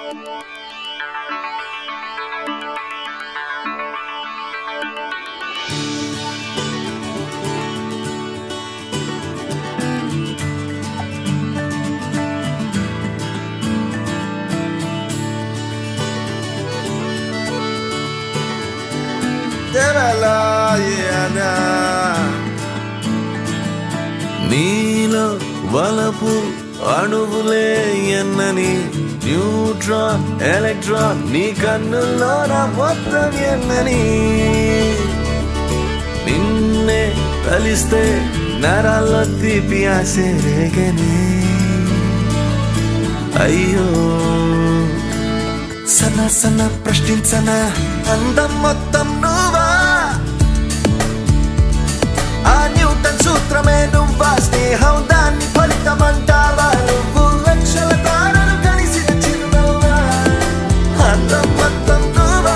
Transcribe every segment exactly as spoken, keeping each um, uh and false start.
నీలో వలపు అణువులే ఎన్నని న్యూట్రాన్ ఎలక్ట్రాన్ నీ కన్నుల్లో నా మొత్తం ఎన్నని నిన్నే కలిస్తే నరాల్లో తీపి ఆసే రేగని అయ్యో సన్న సన్న ప్రశ్నించన అందం మొత్తం నువ్వా ఆ న్యూటన్ సూత్రమే నువ్వా స్నేహం దాన్ని ఫలితమంటావా నువ్వు లక్షల తారలు కలిసిన చిరునవ్వా అందం మొత్తం నువ్వా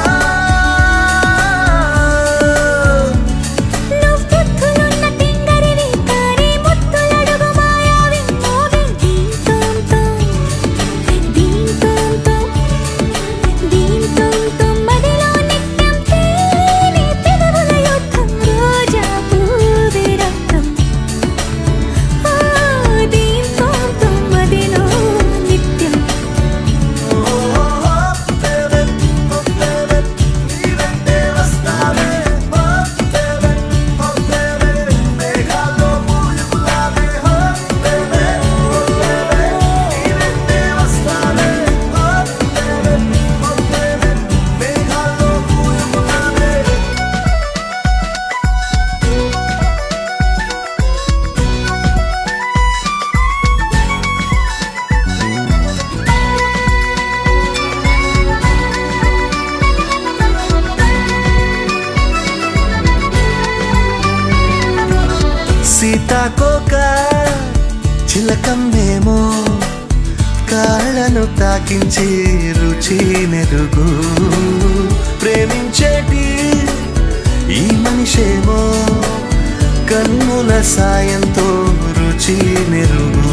సీతాకోక చిలకమ్మేమో కాళ్ళను తాకించి రుచి నెరుగు ప్రేమించేటి ఈ మనిషేమో కన్నుల సాయంతో రుచి నెరుగు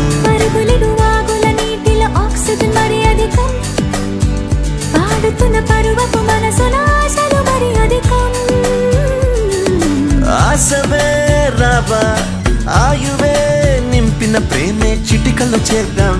ఆక్సిజన్ మరి అధికం పాడుతున్న పరువపు మనసుల ఆశలు మరి అధికం ఆశవే రావా ఆయువే నింపిన ప్రేమే చిటికల్లో చేద్దాం